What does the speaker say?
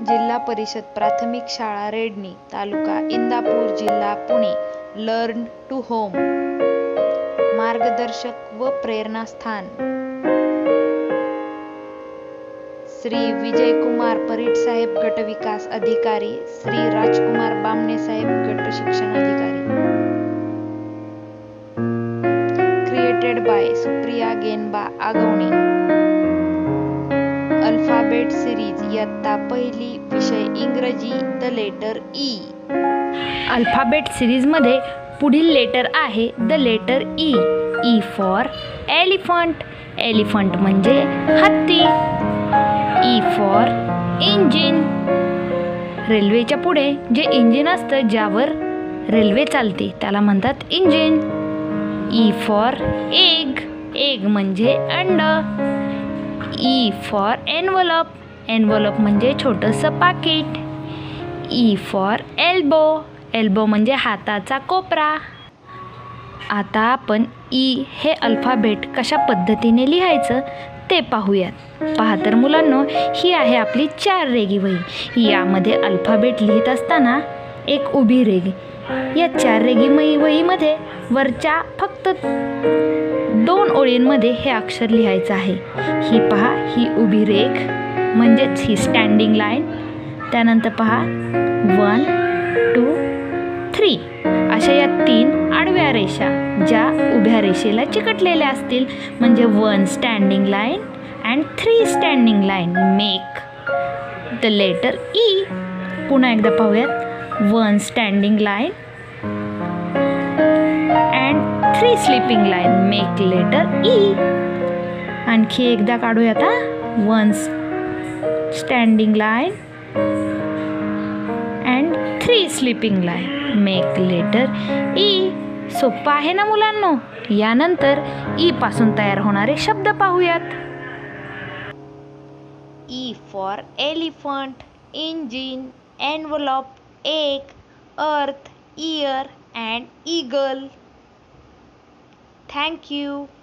जिल्हा परिषद प्राथमिक शाळा रेडणी, तालुका इंदापूर, जिल्हा पुणे. Learn to home. मार्गदर्शक व प्रेरणास्थान श्री विजयकुमार परीट साहेब, गट विकास अधिकारी. श्री राजकुमार बामणे साहेब, गट शिक्षण अधिकारी. Created by Supriya Genba Agavane. Alphabet series, इयत्ता पहिली, विषय इंग्रजी, द लेटर ई. अल्फाबेट सिरीजमध्ये पुढील लेटर आहे the letter E. E for elephant. Elephant म्हणजे हत्ती. E for engine. रेल्वेच्या पुढे जे इंजिन असतं ज्यावर रेल्वे चालते त्याला म्हणतात engine. E for egg. Egg म्हणजे अंड. E for envelope. एन्व्हलप म्हणजे छोटंसं पाकिट. E for elbow. एल्बो म्हणजे हाताचा कोपरा. आता आपण ई हे अल्फाबेट कशा पद्धतीने लिहायचं ते पाहूयात. पहा तर मुलांनो, ही आहे आपली 4 रेघी वही. यामध्ये अल्फाबेट लिहित असताना एक उभी रेघ. या 4 रेघी वहीमध्ये वरच्या फक्त 2 ओळींमध्ये हे अक्षर लिहायचं आहे. ही पहा, ही उभी रेघ म्हणजेच ही स्टँडिंग लाईन. त्यानंतर पहा 1 2 3 अशा या 3 आडव्या रेषा ज्या उभ्या रेषेला चिकटलेल्या असतील म्हणजे 1 standing line and 3 standing line make the letter E. पुन्हा एकदा पाहूयात. 1 standing line and 3 sleeping line make letter E. आणखी एकदा काढूयात. 1 standing line and 3 sleeping line make letter E. सोपं आहे ना मुलांनो? यानंतर ई पासून तयार होणारे शब्द पाहूयात. E for elephant, engine, envelope, egg, earth, ear and eagle. Thank you.